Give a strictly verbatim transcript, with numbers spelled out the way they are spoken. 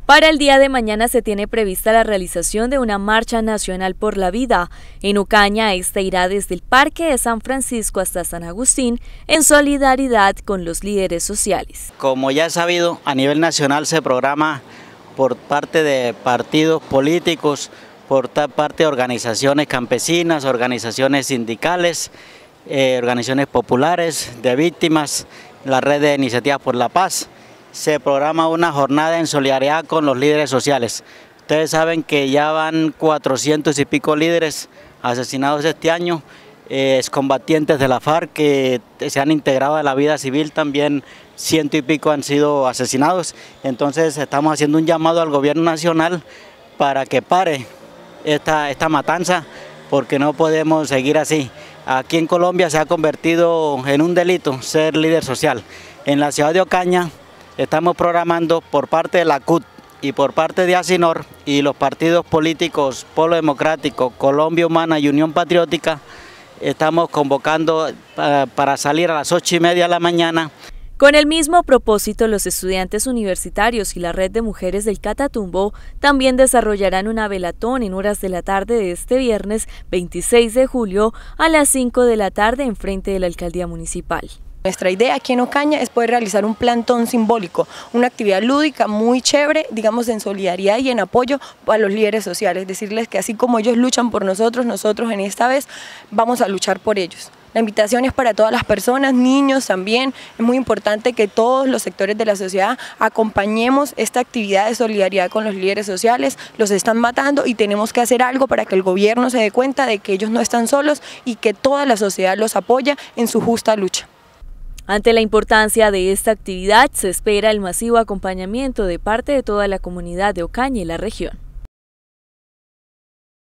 Para el día de mañana se tiene prevista la realización de una marcha nacional por la vida. En Ocaña, esta irá desde el Parque de San Francisco hasta San Agustín, en solidaridad con los líderes sociales. Como ya es sabido, a nivel nacional se programa por parte de partidos políticos, por parte de organizaciones campesinas, organizaciones sindicales, eh, organizaciones populares, de víctimas, la Red de Iniciativas por la Paz. Se programa una jornada en solidaridad con los líderes sociales. Ustedes saben que ya van cuatrocientos y pico líderes asesinados este año, eh, excombatientes de la FARC que se han integrado a la vida civil, también ciento y pico han sido asesinados. Entonces estamos haciendo un llamado al gobierno nacional para que pare esta, esta matanza, porque no podemos seguir así. Aquí en Colombia se ha convertido en un delito ser líder social. En la ciudad de Ocaña estamos programando por parte de la C U T y por parte de ASINOR y los partidos políticos Polo Democrático, Colombia Humana y Unión Patriótica, estamos convocando para, para salir a las ocho y media de la mañana. Con el mismo propósito, los estudiantes universitarios y la Red de Mujeres del Catatumbo también desarrollarán una velatón en horas de la tarde de este viernes veintiséis de julio a las cinco de la tarde en frente de la Alcaldía Municipal. Nuestra idea aquí en Ocaña es poder realizar un plantón simbólico, una actividad lúdica muy chévere, digamos en solidaridad y en apoyo a los líderes sociales, decirles que así como ellos luchan por nosotros, nosotros en esta vez vamos a luchar por ellos. La invitación es para todas las personas, niños también. Es muy importante que todos los sectores de la sociedad acompañemos esta actividad de solidaridad con los líderes sociales. Los están matando y tenemos que hacer algo para que el gobierno se dé cuenta de que ellos no están solos y que toda la sociedad los apoya en su justa lucha. Ante la importancia de esta actividad, se espera el masivo acompañamiento de parte de toda la comunidad de Ocaña y la región.